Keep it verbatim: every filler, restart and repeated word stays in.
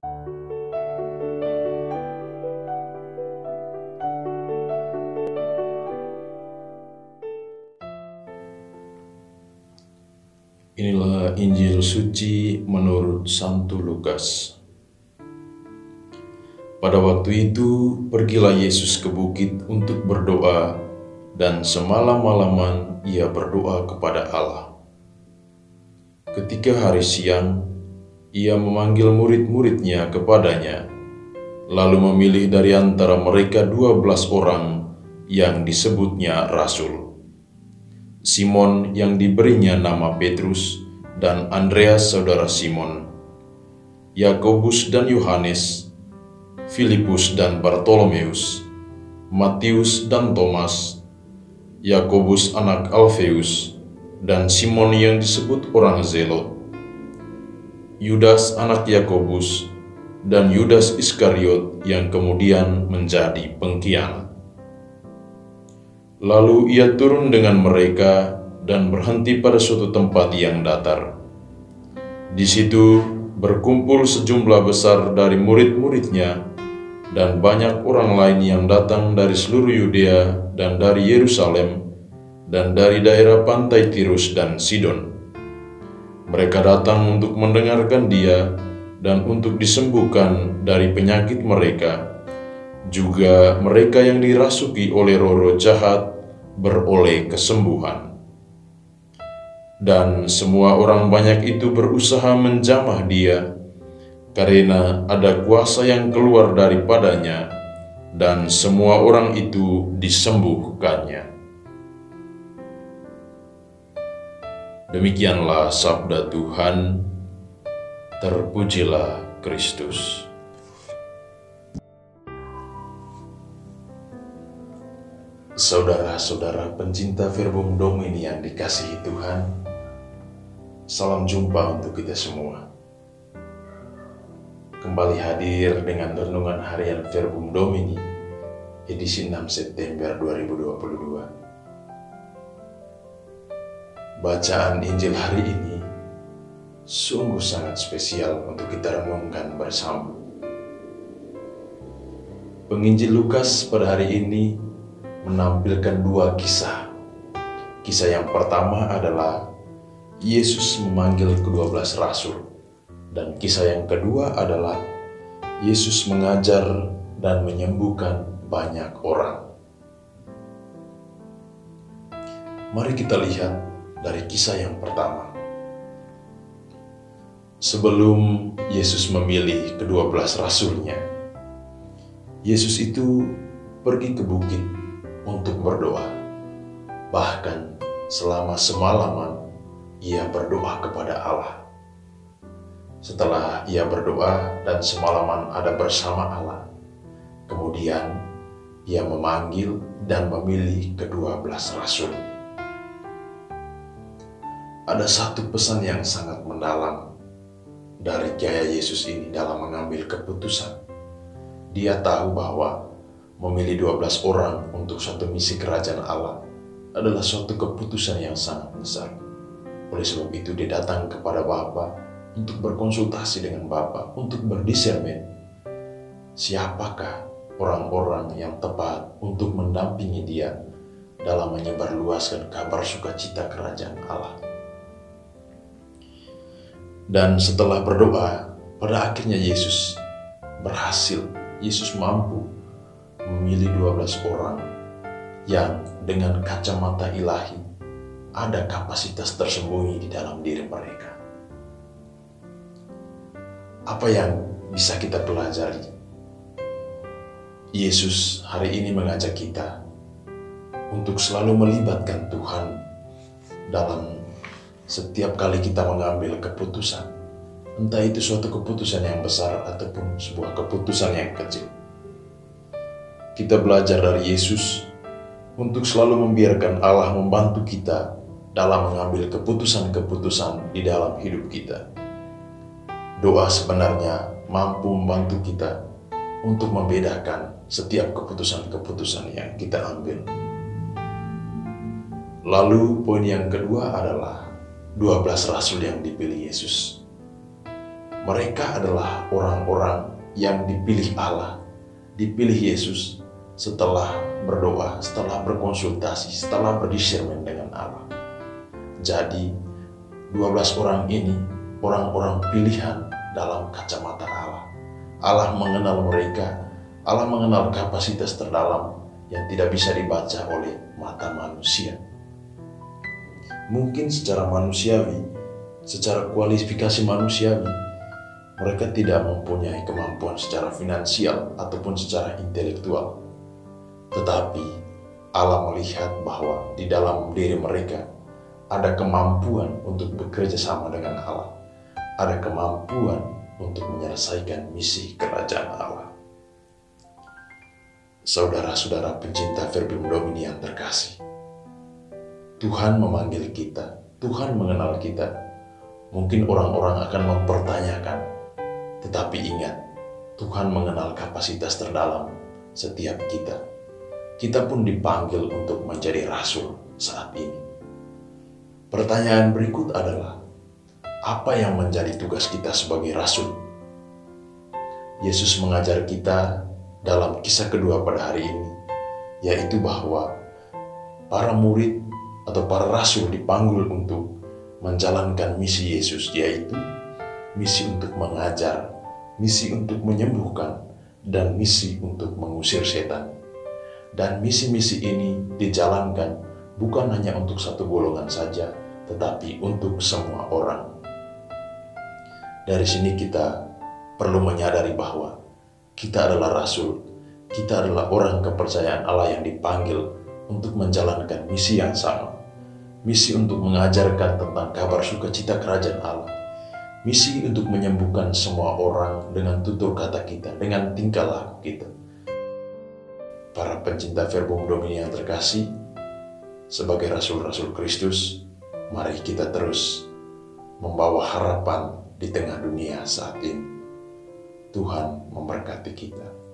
Inilah Injil suci menurut Santo Lukas. Pada waktu itu, pergilah Yesus ke bukit untuk berdoa, dan semalam-malaman ia berdoa kepada Allah. Ketika hari siang, ia memanggil murid-muridnya kepadanya, lalu memilih dari antara mereka dua belas orang yang disebutnya rasul. Simon yang diberinya nama Petrus, dan Andreas saudara Simon, Yakobus dan Yohanes, Filipus dan Bartolomeus, Matius dan Thomas, Yakobus anak Alfeus, dan Simon yang disebut orang Zelot, Yudas anak Yakobus, dan Yudas Iskariot yang kemudian menjadi pengkhianat. Lalu ia turun dengan mereka dan berhenti pada suatu tempat yang datar. Di situ berkumpul sejumlah besar dari murid-muridnya dan banyak orang lain yang datang dari seluruh Yudea dan dari Yerusalem dan dari daerah pantai Tirus dan Sidon. Mereka datang untuk mendengarkan dia dan untuk disembuhkan dari penyakit mereka. Juga mereka yang dirasuki oleh roh-roh jahat beroleh kesembuhan. Dan semua orang banyak itu berusaha menjamah dia, karena ada kuasa yang keluar daripadanya, dan semua orang itu disembuhkannya. Demikianlah sabda Tuhan. Terpujilah Kristus. Saudara-saudara pencinta Verbum Domini yang dikasihi Tuhan, salam jumpa untuk kita semua. Kembali hadir dengan renungan harian Verbum Domini, edisi enam September dua ribu dua puluh dua. Bacaan Injil hari ini sungguh sangat spesial untuk kita renungkan bersama. Penginjil Lukas pada hari ini menampilkan dua kisah. Kisah yang pertama adalah Yesus memanggil kedua belas rasul, dan kisah yang kedua adalah Yesus mengajar dan menyembuhkan banyak orang. Mari kita lihat dari kisah yang pertama. Sebelum Yesus memilih kedua belas rasulnya, Yesus itu pergi ke bukit untuk berdoa. Bahkan selama semalaman ia berdoa kepada Allah. Setelah ia berdoa dan semalaman ada bersama Allah, kemudian ia memanggil dan memilih kedua belas rasul. Ada satu pesan yang sangat mendalam dari gaya Yesus ini dalam mengambil keputusan. Dia tahu bahwa memilih dua belas orang untuk suatu misi kerajaan Allah adalah suatu keputusan yang sangat besar. Oleh sebab itu dia datang kepada Bapa untuk berkonsultasi dengan Bapa, untuk berdisirmen siapakah orang-orang yang tepat untuk mendampingi dia dalam menyebarluaskan kabar sukacita kerajaan Allah. Dan setelah berdoa, pada akhirnya Yesus berhasil, Yesus mampu memilih dua belas orang yang dengan kacamata ilahi ada kapasitas tersembunyi di dalam diri mereka. Apa yang bisa kita pelajari? Yesus hari ini mengajak kita untuk selalu melibatkan Tuhan dalam setiap kali kita mengambil keputusan. Entah itu suatu keputusan yang besar ataupun sebuah keputusan yang kecil. Kita belajar dari Yesus untuk selalu membiarkan Allah membantu kita dalam mengambil keputusan-keputusan di dalam hidup kita. Doa sebenarnya mampu membantu kita untuk membedakan setiap keputusan-keputusan yang kita ambil. Lalu poin yang kedua adalah dua belas rasul yang dipilih Yesus. Mereka adalah orang-orang yang dipilih Allah, dipilih Yesus setelah berdoa, setelah berkonsultasi, setelah berdisirmen dengan Allah. Jadi, dua belas orang ini orang-orang pilihan dalam kacamata Allah. Allah mengenal mereka, Allah mengenal kapasitas terdalam yang tidak bisa dibaca oleh mata manusia. Mungkin secara manusiawi, secara kualifikasi manusiawi, mereka tidak mempunyai kemampuan secara finansial ataupun secara intelektual. Tetapi Allah melihat bahwa di dalam diri mereka ada kemampuan untuk bekerja sama dengan Allah. Ada kemampuan untuk menyelesaikan misi kerajaan Allah. Saudara-saudara pencinta Verbum Domini yang terkasih, Tuhan memanggil kita, Tuhan mengenal kita. Mungkin orang-orang akan mempertanyakan, tetapi ingat, Tuhan mengenal kapasitas terdalam setiap kita. Kita pun dipanggil untuk menjadi rasul saat ini. Pertanyaan berikut adalah, apa yang menjadi tugas kita sebagai rasul? Yesus mengajar kita dalam kisah kedua pada hari ini, yaitu bahwa para murid atau para rasul dipanggil untuk menjalankan misi Yesus, yaitu misi untuk mengajar, misi untuk menyembuhkan, dan misi untuk mengusir setan. Dan misi-misi ini dijalankan bukan hanya untuk satu golongan saja, tetapi untuk semua orang. Dari sini kita perlu menyadari bahwa kita adalah rasul, kita adalah orang kepercayaan Allah yang dipanggil untuk menjalankan misi yang sama. Misi untuk mengajarkan tentang kabar sukacita kerajaan Allah. Misi untuk menyembuhkan semua orang dengan tutur kata kita, dengan tingkah laku kita. Para pencinta Verbum Domini yang terkasih, sebagai rasul-rasul Kristus, mari kita terus membawa harapan di tengah dunia saat ini. Tuhan memberkati kita.